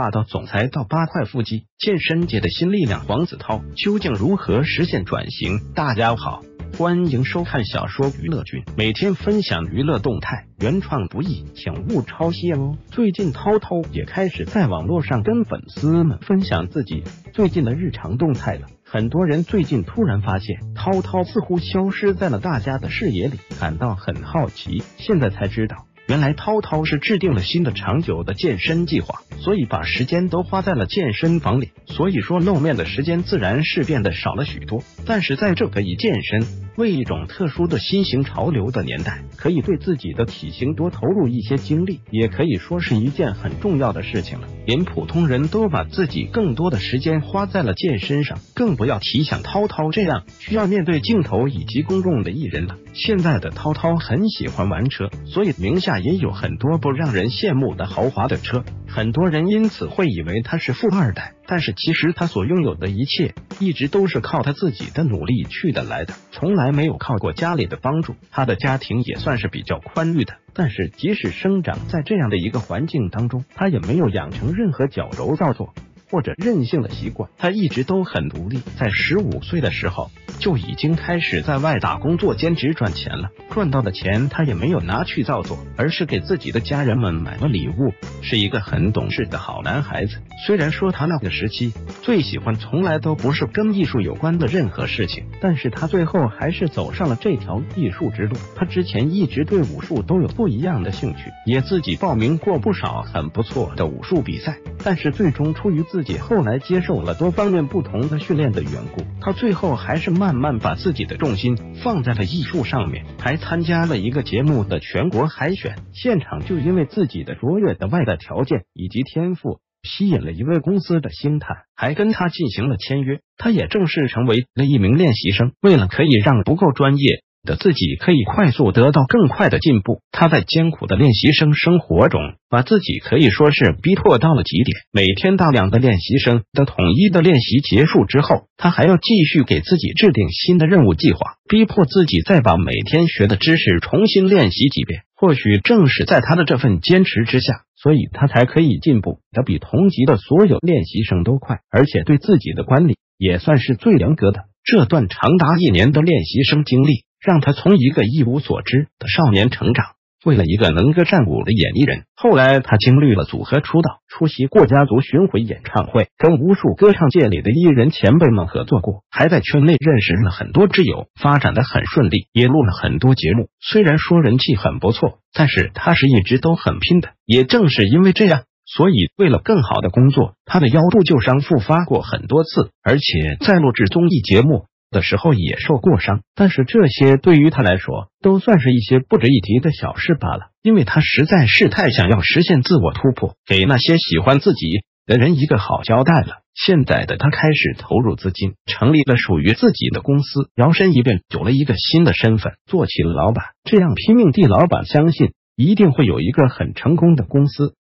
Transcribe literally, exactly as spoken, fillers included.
霸道总裁到八块腹肌，健身界的新力量黄子韬究竟如何实现转型？大家好，欢迎收看小说娱乐君，每天分享娱乐动态，原创不易，请勿抄袭哦。最近涛涛也开始在网络上跟粉丝们分享自己最近的日常动态了。很多人最近突然发现涛涛似乎消失在了大家的视野里，感到很好奇。现在才知道，原来涛涛是制定了新的长久的健身计划，所以把时间都花在了健身房里，所以说露面的时间自然是变得少了许多。但是在这个以健身为一种特殊的新型潮流的年代，可以对自己的体型多投入一些精力，也可以说是一件很重要的事情了。连普通人都把自己更多的时间花在了健身上，更不要提像涛涛这样需要面对镜头以及公众的艺人了。现在的涛涛很喜欢玩车，所以名下也有很多不让人羡慕的豪华的车，很多人因此会以为他是富二代，但是其实他所拥有的一切一直都是靠他自己的努力去得来的，从来没有靠过家里的帮助。他的家庭也算是比较宽裕的，但是即使生长在这样的一个环境当中，他也没有养成任何矫揉造作或者任性的习惯，他一直都很独立。在十五岁的时候就已经开始在外打工做兼职赚钱了，赚到的钱他也没有拿去造作，而是给自己的家人们买了礼物，是一个很懂事的好男孩子。虽然说他那个时期最喜欢从来都不是跟艺术有关的任何事情，但是他最后还是走上了这条艺术之路。他之前一直对武术都有不一样的兴趣，也自己报名过不少很不错的武术比赛，但是最终出于自己后来接受了多方面不同的训练的缘故，他最后还是慢慢把自己的重心放在了艺术上面，还参加了一个节目的全国海选，现场就因为自己的卓越的外在条件以及天赋吸引了一位公司的星探，还跟他进行了签约，他也正式成为了一名练习生。为了可以让不够专业的自己可以快速得到更快的进步，他在艰苦的练习生生活中把自己可以说是逼迫到了极点。每天大量的练习生的统一的练习结束之后，他还要继续给自己制定新的任务计划，逼迫自己再把每天学的知识重新练习几遍。或许正是在他的这份坚持之下，所以他才可以进步的比同级的所有练习生都快，而且对自己的管理也算是最严格的。这段长达一年的练习生经历，让他从一个一无所知的少年成长为了一个能歌善舞的演艺人。后来他经历了组合出道，出席过家族巡回演唱会，跟无数歌唱界里的艺人前辈们合作过，还在圈内认识了很多挚友，发展得很顺利，也录了很多节目。虽然说人气很不错，但是他是一直都很拼的。也正是因为这样，所以为了更好的工作，他的腰部旧伤复发过很多次，而且在录制综艺节目的时候也受过伤，但是这些对于他来说都算是一些不值一提的小事罢了，因为他实在是太想要实现自我突破，给那些喜欢自己的人一个好交代了。现在的他开始投入资金，成立了属于自己的公司，摇身一变有了一个新的身份，做起了老板。这样拼命地老板相信一定会有一个很成功的公司，